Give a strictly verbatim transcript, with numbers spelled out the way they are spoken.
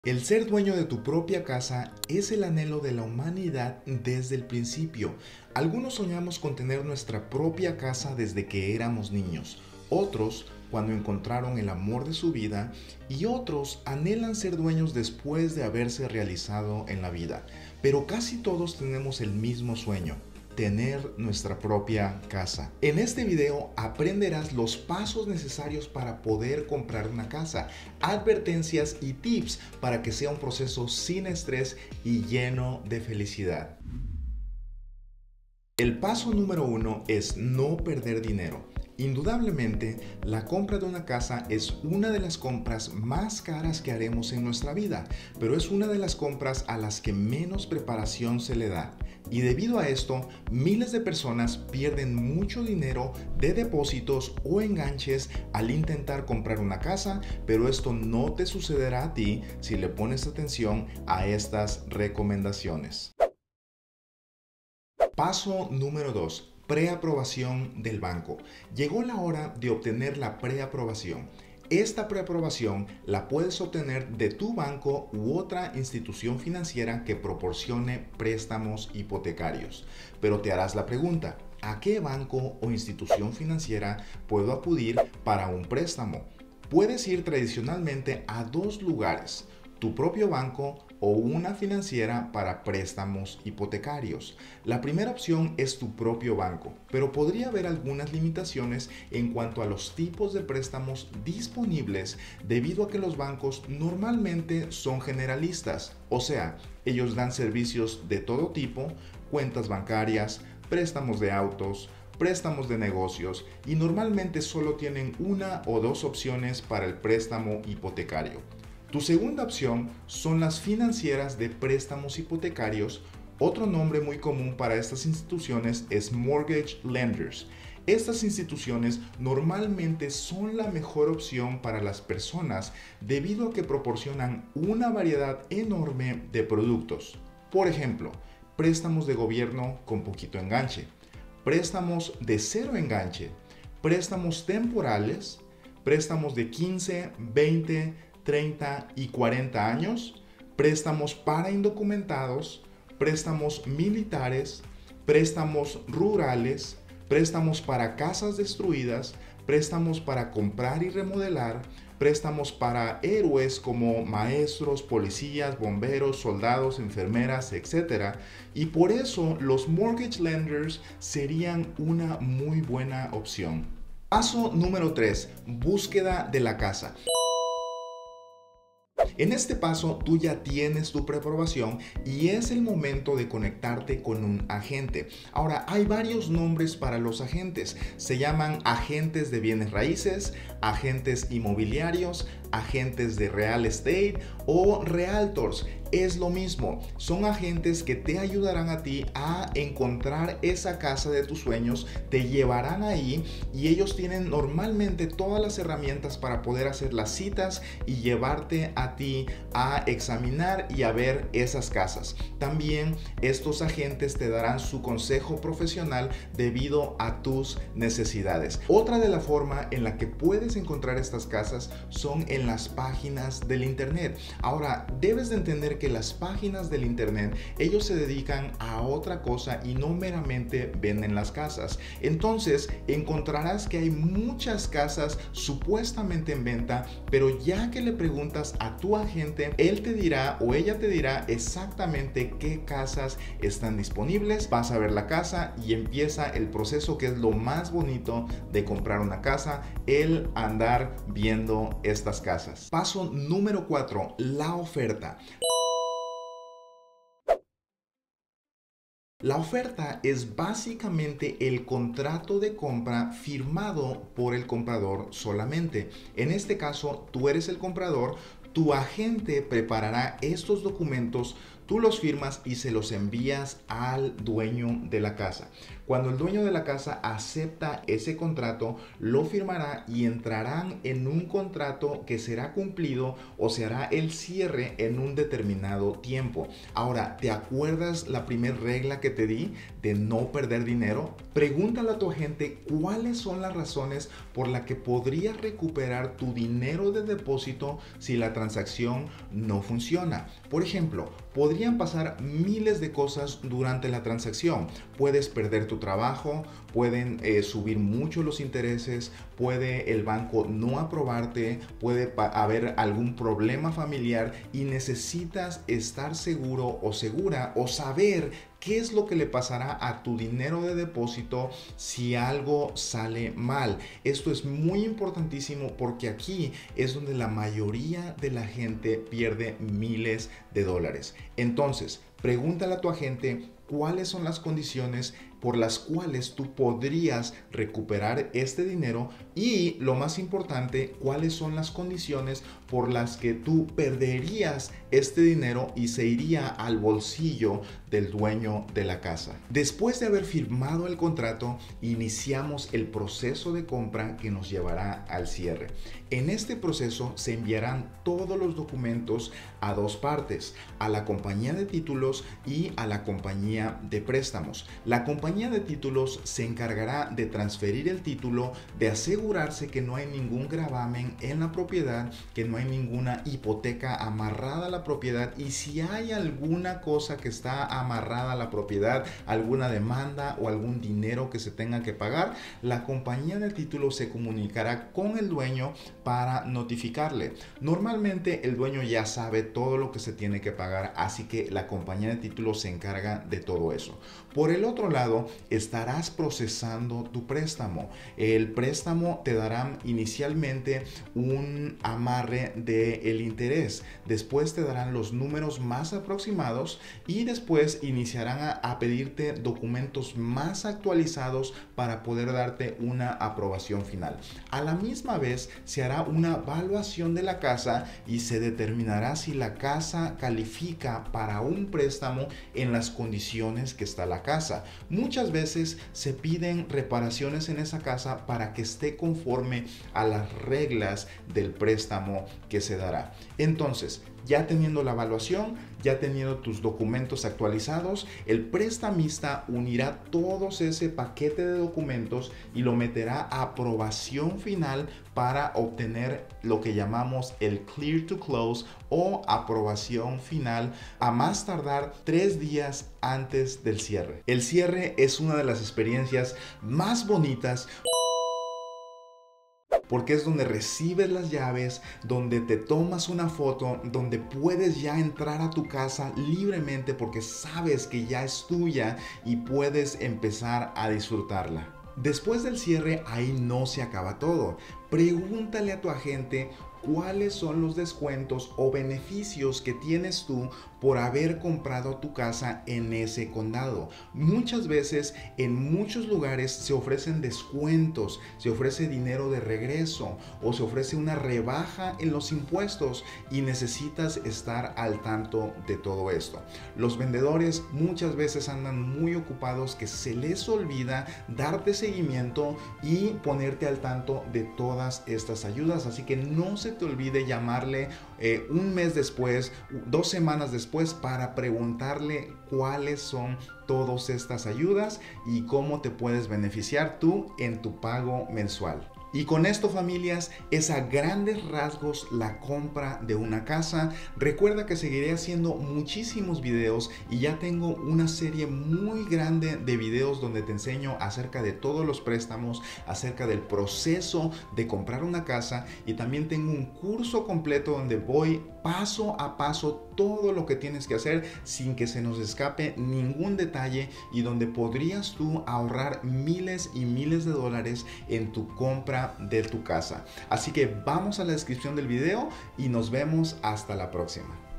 El ser dueño de tu propia casa es el anhelo de la humanidad desde el principio. Algunos soñamos con tener nuestra propia casa desde que éramos niños, otros cuando encontraron el amor de su vida y otros anhelan ser dueños después de haberse realizado en la vida. Pero casi todos tenemos el mismo sueño: tener nuestra propia casa. En este video aprenderás los pasos necesarios para poder comprar una casa, advertencias y tips para que sea un proceso sin estrés y lleno de felicidad. El paso número uno es no perder dinero. Indudablemente, la compra de una casa es una de las compras más caras que haremos en nuestra vida, pero es una de las compras a las que menos preparación se le da. Y debido a esto, miles de personas pierden mucho dinero de depósitos o enganches al intentar comprar una casa, pero esto no te sucederá a ti si le pones atención a estas recomendaciones. Paso número dos. Preaprobación del banco. Llegó la hora de obtener la preaprobación. Esta preaprobación la puedes obtener de tu banco u otra institución financiera que proporcione préstamos hipotecarios. Pero te harás la pregunta: ¿a qué banco o institución financiera puedo acudir para un préstamo? Puedes ir tradicionalmente a dos lugares: tu propio banco o una financiera para préstamos hipotecarios. La primera opción es tu propio banco, pero podría haber algunas limitaciones en cuanto a los tipos de préstamos disponibles debido a que los bancos normalmente son generalistas, o sea, ellos dan servicios de todo tipo: cuentas bancarias, préstamos de autos, préstamos de negocios, y normalmente solo tienen una o dos opciones para el préstamo hipotecario. Tu segunda opción son las financieras de préstamos hipotecarios. Otro nombre muy común para estas instituciones es mortgage lenders. Estas instituciones normalmente son la mejor opción para las personas debido a que proporcionan una variedad enorme de productos. Por ejemplo, préstamos de gobierno con poquito enganche, préstamos de cero enganche, préstamos temporales, préstamos de quince, veinte, treinta y cuarenta años, préstamos para indocumentados, préstamos militares, préstamos rurales, préstamos para casas destruidas, préstamos para comprar y remodelar, préstamos para héroes como maestros, policías, bomberos, soldados, enfermeras, etcétera. Y por eso los mortgage lenders serían una muy buena opción. Paso número tres. Búsqueda de la casa. En este paso tú ya tienes tu preaprobación y es el momento de conectarte con un agente. Ahora, hay varios nombres para los agentes. Se llaman agentes de bienes raíces, agentes inmobiliarios, agentes de real estate o realtors. Es lo mismo, son agentes que te ayudarán a ti a encontrar esa casa de tus sueños, te llevarán ahí y ellos tienen normalmente todas las herramientas para poder hacer las citas y llevarte a ti a examinar y a ver esas casas. También estos agentes te darán su consejo profesional debido a tus necesidades. Otra de la forma en la que puedes encontrar estas casas son en las páginas del internet. Ahora, debes de entender que las páginas del internet, ellos se dedican a otra cosa y no meramente venden las casas. Entonces encontrarás que hay muchas casas supuestamente en venta, pero ya que le preguntas a tu agente, él te dirá o ella te dirá exactamente qué casas están disponibles. Vas a ver la casa y empieza el proceso, que es lo más bonito de comprar una casa: el andar viendo estas casas. Paso número cuatro. La oferta. La oferta es básicamente el contrato de compra firmado por el comprador solamente. En este caso, tú eres el comprador. Tu agente preparará estos documentos tú los firmas y se los envías al dueño de la casa. Cuando el dueño de la casa acepta ese contrato, lo firmará y entrarán en un contrato que será cumplido o se hará el cierre en un determinado tiempo. Ahora, ¿te acuerdas la primera regla que te di de no perder dinero? Pregúntale a tu agente cuáles son las razones por las que podrías recuperar tu dinero de depósito si la transacción no funciona. Por ejemplo, podrían pasar miles de cosas durante la transacción. Puedes perder tu trabajo, pueden eh, subir mucho los intereses, puede el banco no aprobarte, puede haber algún problema familiar y necesitas estar seguro o segura o saber qué es lo que le pasará a tu dinero de depósito si algo sale mal. Esto es muy importantísimo porque aquí es donde la mayoría de la gente pierde miles de dólares. Entonces, pregúntale a tu agente cuáles son las condiciones por las cuales tú podrías recuperar este dinero y, lo más importante, cuáles son las condiciones por las que tú perderías este dinero y se iría al bolsillo del dueño de la casa. Después de haber firmado el contrato, iniciamos el proceso de compra que nos llevará al cierre. En este proceso se enviarán todos los documentos a dos partes, a la compañía de títulos y a la compañía de préstamos. La compañía de títulos se encargará de transferir el título, de asegurarse que no hay ningún gravamen en la propiedad, que no hay ninguna hipoteca amarrada a la propiedad y si hay alguna cosa que está amarrada a la propiedad, alguna demanda o algún dinero que se tenga que pagar, la compañía de títulos se comunicará con el dueño para notificarle. Normalmente el dueño ya sabe todo lo que se tiene que pagar, así que la compañía de títulos se encarga de todo eso. Por el otro lado, estarás procesando tu préstamo. El préstamo te dará inicialmente un amarre del interés. Después te darán los números más aproximados y después iniciarán a, a pedirte documentos más actualizados para poder darte una aprobación final. A la misma vez se hará una evaluación de la casa y se determinará si la casa califica para un préstamo en las condiciones que está la casa. Muchas veces se piden reparaciones en esa casa para que esté conforme a las reglas del préstamo que se dará. Entonces, ya teniendo la evaluación, ya teniendo tus documentos actualizados, el prestamista unirá todos ese paquete de documentos y lo meterá a aprobación final para obtener lo que llamamos el clear to close o aprobación final a más tardar tres días antes del cierre. El cierre es una de las experiencias más bonitas porque es donde recibes las llaves, donde te tomas una foto, donde puedes ya entrar a tu casa libremente porque sabes que ya es tuya y puedes empezar a disfrutarla. Después del cierre, ahí no se acaba todo. Pregúntale a tu agente cuáles son los descuentos o beneficios que tienes tú por haber comprado tu casa en ese condado. Muchas veces en muchos lugares se ofrecen descuentos, se ofrece dinero de regreso o se ofrece una rebaja en los impuestos y necesitas estar al tanto de todo esto. Los vendedores muchas veces andan muy ocupados que se les olvida darte seguimiento y ponerte al tanto de todas estas ayudas, así que no se te olvide llamarle eh, un mes después, dos semanas después para preguntarle cuáles son todas estas ayudas y cómo te puedes beneficiar tú en tu pago mensual. Y con esto, familias, es a grandes rasgos la compra de una casa. Recuerda que seguiré haciendo muchísimos videos y ya tengo una serie muy grande de videos donde te enseño acerca de todos los préstamos, acerca del proceso de comprar una casa, y también tengo un curso completo donde voy paso a paso todo lo que tienes que hacer sin que se nos escape ningún detalle y donde podrías tú ahorrar miles y miles de dólares en tu compra de tu casa. Así que vamos a la descripción del video y nos vemos hasta la próxima.